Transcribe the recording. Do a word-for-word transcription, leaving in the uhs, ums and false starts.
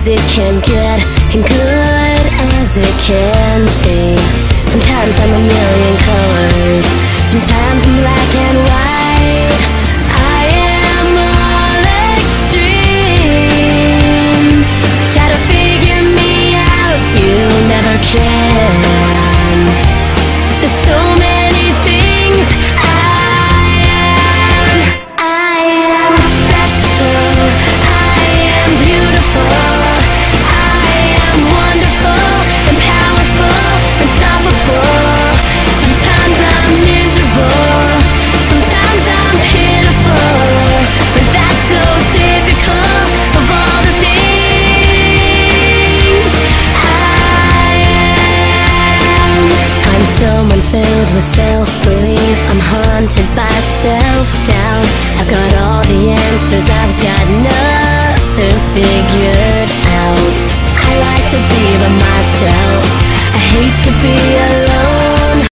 it can get, and good as it can be. Sometimes I'm a million colors, sometimes I'm black and white. I am all extremes. Try to figure me out, you never can. There's so many things I am. I am special, I am beautiful, I am wonderful and powerful, unstoppable. Sometimes I'm miserable, sometimes I'm pitiful, but that's so typical of all the things I am. I'm someone filled with self-belief, I'm haunted by self-doubt. I've got all the answers, I've got nothing figured out. I like to be by myself, I hate to be